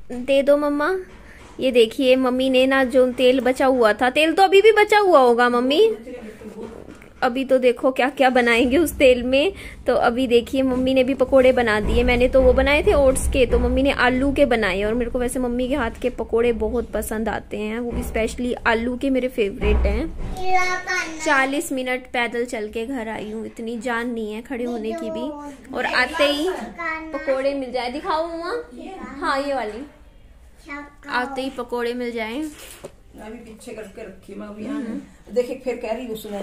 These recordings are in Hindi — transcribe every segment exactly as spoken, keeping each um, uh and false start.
दे दो मम्मा। ये देखिए मम्मी ने ना जो तेल बचा हुआ था, तेल तो अभी भी बचा हुआ होगा मम्मी, अभी तो देखो क्या क्या बनाएंगे उस तेल में। तो अभी देखिए मम्मी ने भी पकोड़े बना दिए, मैंने तो वो बनाए थे ओट्स के, तो मम्मी ने आलू के बनाए। और मेरे को वैसे मम्मी के हाथ के पकोड़े बहुत पसंद आते हैं, वो भी स्पेशली आलू के मेरे फेवरेट हैं। चालीस मिनट पैदल चल के घर आई हूँ, इतनी जान नहीं है खड़े होने की भी। और आते ही पकोड़े मिल जाए, दिखाओ मम्मा, हाँ ये वाली, आते ही पकोड़े मिल जाए। मैं भी पीछे करके रखी, मैं अभी यहाँ देखिए फिर कह रही हूँ उसने।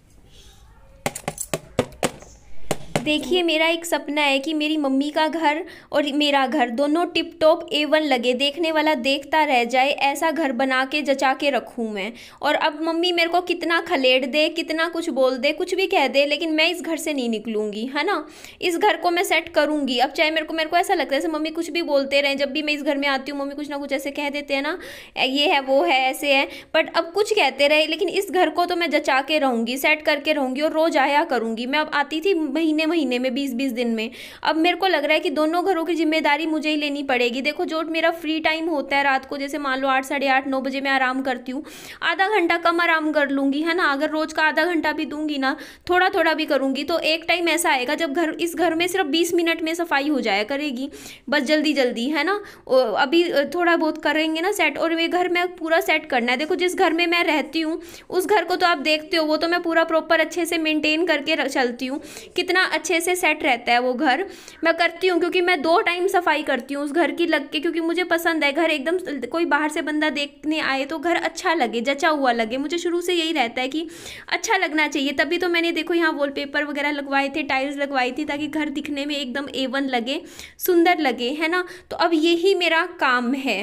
देखिए मेरा एक सपना है कि मेरी मम्मी का घर और मेरा घर दोनों टिप टॉप ए वन लगे, देखने वाला देखता रह जाए, ऐसा घर बना के जचा के रखूँ मैं। और अब मम्मी मेरे को कितना खलेड़ दे, कितना कुछ बोल दे, कुछ भी कह दे, लेकिन मैं इस घर से नहीं निकलूंगी, है ना। इस घर को मैं सेट करूंगी। अब चाहे मेरे को मेरे को ऐसा लगता है जैसे मम्मी कुछ भी बोलते रहे, जब भी मैं इस घर में आती हूँ मम्मी कुछ ना कुछ ऐसे कह देते हैं ना, ये है वो है ऐसे है, बट अब कुछ कहते रहे, लेकिन इस घर को तो मैं जचा के रहूंगी, सेट करके रहूंगी और रोज आया करूंगी। मैं अब आती थी महीने महीने में, बीस बीस दिन में, अब मेरे को लग रहा है कि दोनों घरों की जिम्मेदारी मुझे ही लेनी पड़ेगी। देखो जो मेरा फ्री टाइम होता है रात को, जैसे मान लो आठ साढ़े आठ नौ बजे मैं आराम करती हूँ, आधा घंटा कम आराम कर लूंगी, है ना। अगर रोज का आधा घंटा भी दूंगी ना, थोड़ा थोड़ा भी करूंगी, तो एक टाइम ऐसा आएगा जब घर इस घर में सिर्फ बीस मिनट में सफाई हो जाया करेगी, बस जल्दी जल्दी, है ना। अभी थोड़ा बहुत करेंगे ना सेट, और ये घर में पूरा सेट करना है। देखो जिस घर में मैं रहती हूँ उस घर को तो आप देखते हो, वो तो मैं पूरा प्रॉपर अच्छे से मेंटेन करके चलती हूँ, कितना अच्छे से सेट रहता है वो घर। मैं करती हूँ क्योंकि मैं दो टाइम सफाई करती हूँ उस घर की लग के, क्योंकि मुझे पसंद है घर एकदम, कोई बाहर से बंदा देखने आए तो घर अच्छा लगे, जचा हुआ लगे। मुझे शुरू से यही रहता है कि अच्छा लगना चाहिए, तभी तो मैंने देखो यहाँ वॉलपेपर वगैरह लगवाए थे, टाइल्स लगवाई थी, ताकि घर दिखने में एकदम ए वन लगे, सुंदर लगे, है ना। तो अब यही मेरा काम है।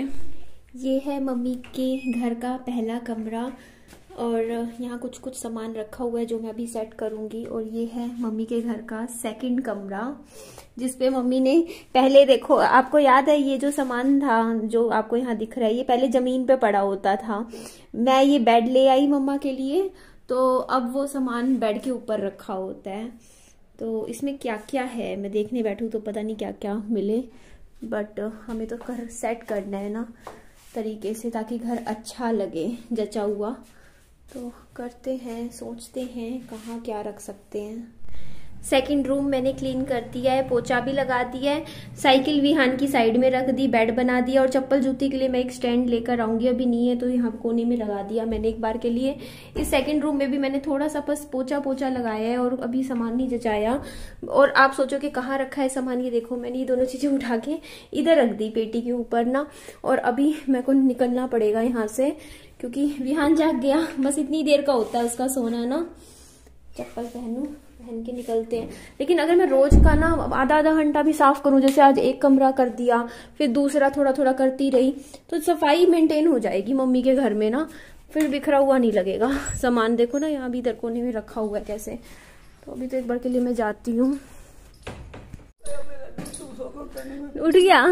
ये है मम्मी के घर का पहला कमरा, और यहाँ कुछ कुछ सामान रखा हुआ है जो मैं अभी सेट करूँगी। और ये है मम्मी के घर का सेकंड कमरा, जिसपे मम्मी ने पहले, देखो आपको याद है ये जो सामान था जो आपको यहाँ दिख रहा है, ये पहले ज़मीन पे पड़ा होता था। मैं ये बेड ले आई मम्मा के लिए, तो अब वो सामान बेड के ऊपर रखा होता है। तो इसमें क्या क्या है मैं देखने बैठूँ तो पता नहीं क्या क्या मिले, बट हमें तो घर सेट करना है ना तरीके से, ताकि घर अच्छा लगे जचा हुआ। तो करते हैं, सोचते हैं कहाँ क्या रख सकते हैं। सेकंड रूम मैंने क्लीन कर दिया है, पोछा भी लगा दिया है, साइकिल विहान की साइड में रख दी, बेड बना दिया, और चप्पल जूती के लिए मैं एक स्टैंड लेकर आऊंगी, अभी नहीं है तो यहाँ कोने में लगा दिया मैंने एक बार के लिए। इस सेकंड रूम में भी मैंने थोड़ा सा बस पोछा पोछा लगाया है, और अभी सामान नहीं जचाया। और आप सोचो कि कहाँ रखा है सामान, ये देखो मैंने ये दोनों चीजें उठा के इधर रख दी पेटी के ऊपर ना। और अभी मेरे को निकलना पड़ेगा यहाँ से, क्योंकि विहान जाग गया, बस इतनी देर का होता है उसका सोना ना। चप्पल पहनूं, पहन के निकलते हैं। लेकिन अगर मैं रोज का ना आधा आधा घंटा भी साफ करूं, जैसे आज एक कमरा कर दिया फिर दूसरा थोड़ा थोड़ा करती रही, तो सफाई मेंटेन हो जाएगी मम्मी के घर में ना, फिर बिखरा हुआ नहीं लगेगा सामान। देखो ना यहाँ भी इधर कोने में रखा हुआ है कैसे। तो अभी तो एक बार के लिए मैं जाती हूँ। उठ गया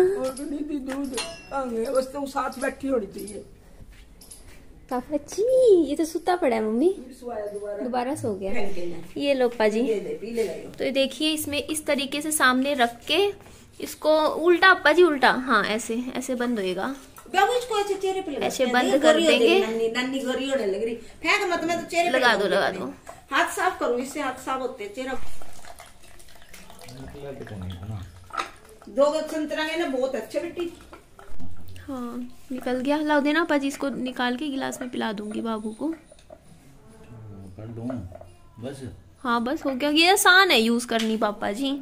साथ बैठी होनी चाहिए। काफी अच्छी, ये तो सुता पड़ा है मम्मी, दोबारा सो गया। ये लो पाजी, तो देखिए इसमें इस तरीके से सामने रख के इसको उल्टा, अप्पा जी उल्टा, हाँ ऐसे ऐसे बंद होएगा, ऐसे बंद कर देंगे। नन्नी गोरी होने लग रही, फेंक मत, मैं तो चेहरे लगा दो लगा दो, हाथ साफ करूँ, इससे हाथ साफ होते चेहरा। दो संतरा ना बहुत अच्छे बेटी। हाँ निकल गया, लाओ देना पाजी, इसको निकाल के गिलास में पिला दूंगी बाबू को। कर दूं बस। हाँ बस हो गया, ये आसान है यूज करनी पापा जी।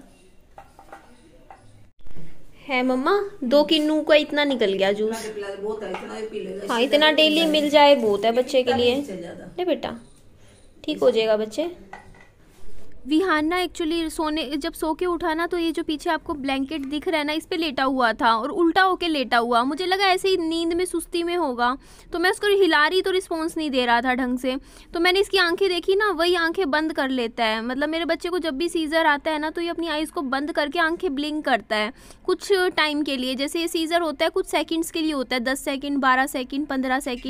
है मम्मा, दो किन्नू का इतना निकल गया जूस। हाँ इतना डेली मिल जाए बहुत है बच्चे के लिए। नहीं बेटा ठीक हो जाएगा बच्चे। विहान ना एक्चुअली सोने जब सो के उठा ना, तो ये जो पीछे आपको ब्लैंकेट दिख रहा है ना, इस पे लेटा हुआ था और उल्टा होके लेटा हुआ। मुझे लगा ऐसे ही नींद में सुस्ती में होगा, तो मैं उसको हिला रही तो रिस्पॉन्स नहीं दे रहा था ढंग से। तो मैंने इसकी आंखें देखी ना, वही आंखें बंद कर लेता है। मतलब मेरे बच्चे को जब भी सीजर आता है ना, तो ये अपनी आईज को बंद करके आंखें ब्लिंक करता है कुछ टाइम के लिए। जैसे ये सीजर होता है कुछ सेकेंड्स के लिए होता है, दस सेकेंड, बारह सेकेंड, पंद्रह सेकेंड,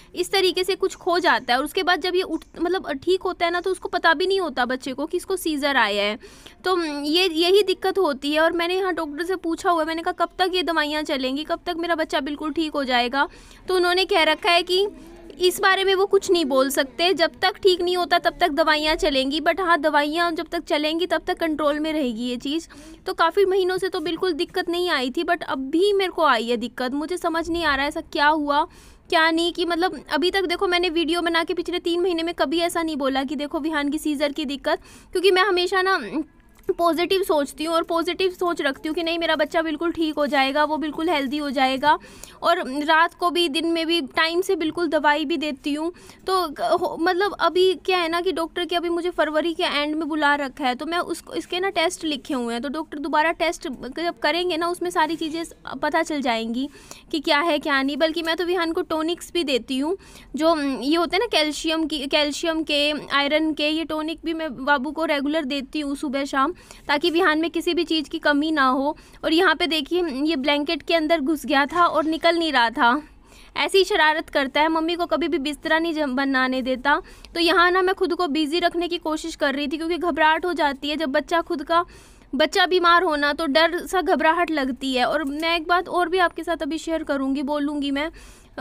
इस तरीके से कुछ खो जाता है और उसके बाद जब ये उठ मतलब ठीक होता है ना तो उसको पता भी नहीं होता बच्चे को कि इसको सीजर आया है। तो ये यही दिक्कत होती है। और मैंने यहाँ डॉक्टर से पूछा हुआ है, मैंने कहा कब तक ये दवाइयाँ चलेंगी, कब तक मेरा बच्चा बिल्कुल ठीक हो जाएगा। तो उन्होंने कह रखा है कि इस बारे में वो कुछ नहीं बोल सकते, जब तक ठीक नहीं होता तब तक दवाइयाँ चलेंगी, बट हाँ दवाइयाँ जब तक चलेंगी तब तक कंट्रोल में रहेगी ये चीज़। तो काफ़ी महीनों से तो बिल्कुल दिक्कत नहीं आई थी, बट अब भी मेरे को आई है दिक्कत। मुझे समझ नहीं आ रहा है ऐसा क्या हुआ क्या नहीं, कि मतलब अभी तक देखो मैंने वीडियो बना के पिछले तीन महीने में कभी ऐसा नहीं बोला कि देखो विहान की सीज़र की दिक्कत, क्योंकि मैं हमेशा ना पॉजिटिव सोचती हूँ और पॉजिटिव सोच रखती हूँ कि नहीं मेरा बच्चा बिल्कुल ठीक हो जाएगा, वो बिल्कुल हेल्दी हो जाएगा। और रात को भी दिन में भी टाइम से बिल्कुल दवाई भी देती हूँ। तो मतलब अभी क्या है ना कि डॉक्टर के अभी मुझे फरवरी के एंड में बुला रखा है, तो मैं उसको इसके ना टेस्ट लिखे हुए हैं, तो डॉक्टर दोबारा टेस्ट जब करेंगे ना उसमें सारी चीज़ें पता चल जाएंगी कि क्या है क्या नहीं। बल्कि मैं तो विहान को टॉनिक्स भी देती हूँ, जो ये होते हैं ना कैल्शियम की कैल्शियम के आयरन के, ये टॉनिक भी मैं बाबू को रेगुलर देती हूँ सुबह शाम, ताकि विहान में किसी भी चीज़ की कमी ना हो। और यहाँ पे देखिए ये ब्लैंकेट के अंदर घुस गया था और निकल नहीं रहा था, ऐसी शरारत करता है, मम्मी को कभी भी बिस्तरा नहीं बनाने देता। तो यहाँ ना मैं खुद को बिजी रखने की कोशिश कर रही थी, क्योंकि घबराहट हो जाती है जब बच्चा खुद का बच्चा बीमार होना, तो डर सा घबराहट लगती है। और मैं एक बात और भी आपके साथ अभी शेयर करूँगी, बोलूँगी मैं,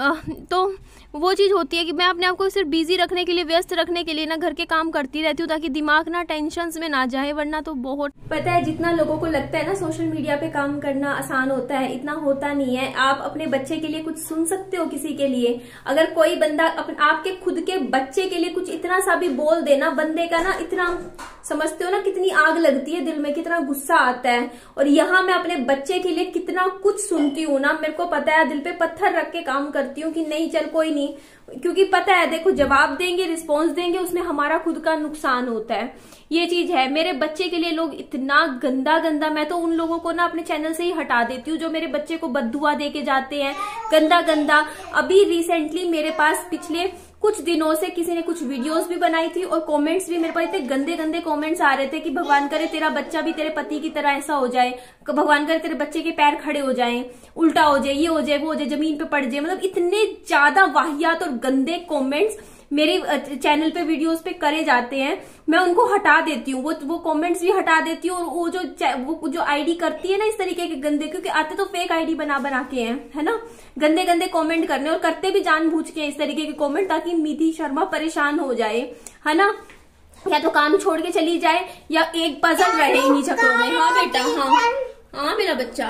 तो वो चीज़ होती है कि मैं अपने आप को सिर्फ बिजी रखने के लिए, व्यस्त रखने के लिए ना घर के काम करती रहती हूँ, ताकि दिमाग ना टेंशन्स में ना जाए, वरना तो बहुत। पता है जितना लोगों को लगता है ना सोशल मीडिया पे काम करना आसान होता है, इतना होता नहीं है। आप अपने बच्चे के लिए कुछ सुन सकते हो किसी के लिए, अगर कोई बंदा अपन आपके खुद के बच्चे के लिए कुछ इतना सा भी बोल देना, बंदे का ना इतना समझते हो ना कितनी आग लगती है दिल में, कितना गुस्सा आता है। और यहाँ मैं अपने बच्चे के लिए कितना कुछ सुनती हूँ ना, मेरे को पता है दिल पे पत्थर रख के काम करती हूँ कि नहीं चल कोई नहीं, क्योंकि पता है देखो जवाब देंगे, रिस्पॉन्स देंगे, उसमें हमारा खुद का नुकसान होता है, ये चीज है। मेरे बच्चे के लिए लोग इतना गंदा गंदा, मैं तो उन लोगों को ना अपने चैनल से ही हटा देती हूँ जो मेरे बच्चे को बद्दुआ दे के जाते हैं, गंदा गंदा। अभी रिसेंटली मेरे पास पिछले कुछ दिनों से किसी ने कुछ वीडियोस भी बनाई थी और कमेंट्स भी मेरे पास इतने गंदे गंदे कमेंट्स आ रहे थे कि भगवान करे तेरा बच्चा भी तेरे पति की तरह ऐसा हो जाए, भगवान करे तेरे बच्चे के पैर खड़े हो जाएं, उल्टा हो जाए, ये हो जाए, वो हो जाए, जमीन पे पड़ जाए। मतलब इतने ज्यादा वाहियात और गंदे कमेंट्स मेरे चैनल पे वीडियोस पे करे जाते हैं, मैं उनको हटा देती हूँ, वो वो कमेंट्स भी हटा देती हूँ। और वो जो वो जो आईडी करती है ना इस तरीके के गंदे, क्योंकि आते तो फेक आईडी बना बना के हैं, है ना, गंदे गंदे कमेंट करने, और करते भी जानबूझ के इस तरीके के कमेंट, ताकि निधि शर्मा परेशान हो जाए, है ना, या तो काम छोड़ के चली जाए या एक पजल रहे इन्हीं चक्रों में। हाँ बेटा, हाँ हाँ मेरा बच्चा,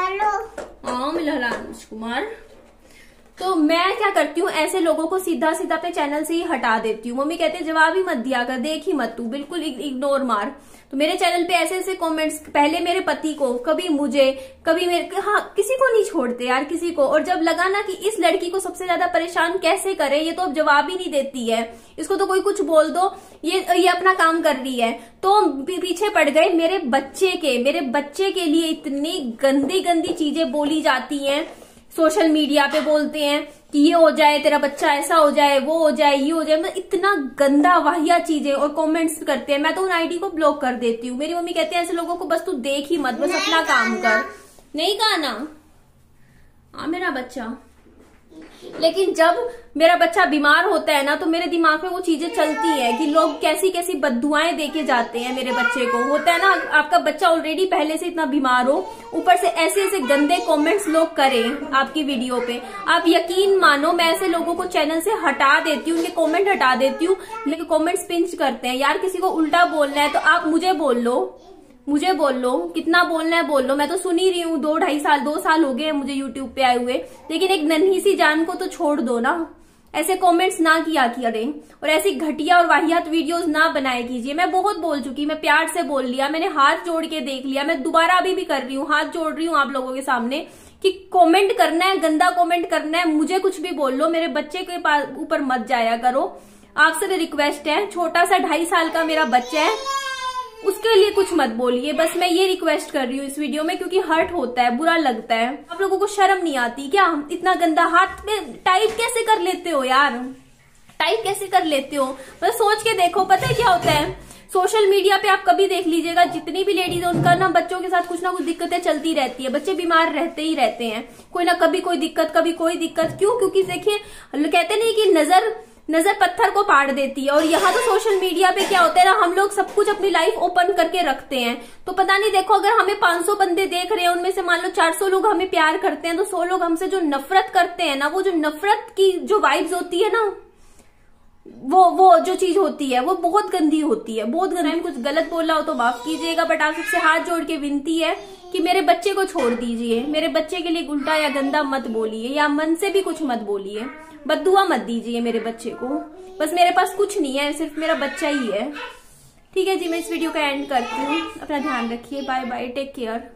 हाँ मेरा राजकुमार। तो मैं क्या करती हूँ, ऐसे लोगों को सीधा सीधा अपने चैनल से ही हटा देती हूँ। मम्मी कहते हैं जवाब ही मत दिया कर, देख ही मत तू, बिल्कुल इग्नोर मार। तो मेरे चैनल पे ऐसे ऐसे कमेंट्स, पहले मेरे पति को, कभी मुझे, कभी मेरे, हाँ किसी को नहीं छोड़ते यार, किसी को। और जब लगा ना कि इस लड़की को सबसे ज्यादा परेशान कैसे करे, ये तो अब जवाब ही नहीं देती है, इसको तो कोई कुछ बोल दो, ये ये अपना काम कर रही है, तो पीछे पड़ गए मेरे बच्चे के। मेरे बच्चे के लिए इतनी गंदी गंदी चीजें बोली जाती हैं, सोशल मीडिया पे बोलते हैं कि ये हो जाए, तेरा बच्चा ऐसा हो जाए, वो हो जाए, ये हो जाए, मतलब इतना गंदा वाहिया चीजें, और कमेंट्स करते हैं। मैं तो उन आईडी को ब्लॉक कर देती हूँ। मेरी मम्मी कहते हैं ऐसे लोगों को बस तू देख ही मत, बस अपना काम कर। नहीं कहा ना, हाँ मेरा बच्चा। लेकिन जब मेरा बच्चा बीमार होता है ना, तो मेरे दिमाग में वो चीजें चलती है कि लोग कैसी कैसी बद्दुआएं देके जाते हैं मेरे बच्चे को। होता है ना, आपका बच्चा ऑलरेडी पहले से इतना बीमार हो, ऊपर से ऐसे ऐसे गंदे कमेंट्स लोग करें आपकी वीडियो पे, आप यकीन मानो मैं ऐसे लोगों को चैनल से हटा देती हूँ, उनके कॉमेंट हटा देती हूँ। लेकिन कॉमेंट्स पिंच करते हैं, यार किसी को उल्टा बोलना है तो आप मुझे बोल लो, मुझे बोल लो, कितना बोलना है बोल लो, मैं तो सुन ही रही हूँ। दो ढाई साल दो साल हो गए मुझे यूट्यूब पे आए हुए, लेकिन एक नन्ही सी जान को तो छोड़ दो ना, ऐसे कमेंट्स ना किया करें और ऐसी घटिया और वाहियात वीडियोस ना बनाए कीजिए। मैं बहुत बोल चुकी, मैं प्यार से बोल लिया, मैंने हाथ जोड़ के देख लिया, मैं दोबारा अभी भी कर रही हूँ, हाथ जोड़ रही हूँ आप लोगों के सामने कि कमेंट करना है, गंदा कमेंट करना है, मुझे कुछ भी बोल लो, मेरे बच्चे के पास ऊपर मत जाया करो। आपसे भी रिक्वेस्ट है, छोटा सा ढाई साल का मेरा बच्चा है, उसके लिए कुछ मत बोलिए, बस मैं ये रिक्वेस्ट कर रही हूँ इस वीडियो में, क्योंकि हर्ट होता है, बुरा लगता है। आप लोगों को शर्म नहीं आती क्या? इतना गंदा हाथ में टाइप कैसे कर लेते हो यार, टाइप कैसे कर लेते हो? बस सोच के देखो, पता है क्या होता है, सोशल मीडिया पे आप कभी देख लीजिएगा, जितनी भी लेडीज है उनका ना बच्चों के साथ कुछ ना कुछ दिक्कतें चलती रहती है, बच्चे बीमार रहते ही रहते हैं, कोई ना कभी कोई दिक्कत कभी कोई दिक्कत। क्यों? क्योंकि देखिए कहते नहीं कि नजर नजर पत्थर को पाड़ देती है। और यहाँ तो सोशल मीडिया पे क्या होता है ना, हम लोग सब कुछ अपनी लाइफ ओपन करके रखते हैं, तो पता नहीं देखो अगर हमें पांच सौ बंदे देख रहे हैं, उनमें से मान लो चार सौ लोग हमें प्यार करते हैं, तो सौ लोग हमसे जो नफरत करते हैं ना, वो जो नफरत की जो वाइब्स होती है ना, वो वो जो चीज होती है वो बहुत गंदी होती है, बहुत गंदी। कुछ गलत बोला हो तो माफ कीजिएगा, बट आप सबसे हाथ जोड़ के विनती है कि मेरे बच्चे को छोड़ दीजिए, मेरे बच्चे के लिए उल्टा या गंदा मत बोलिए, या मन से भी कुछ मत बोलिए, बद्दुआ मत दीजिए मेरे बच्चे को। बस मेरे पास कुछ नहीं है, सिर्फ मेरा बच्चा ही है। ठीक है जी, मैं इस वीडियो का एंड करती हूँ। अपना ध्यान रखिए, बाय बाय, टेक केयर।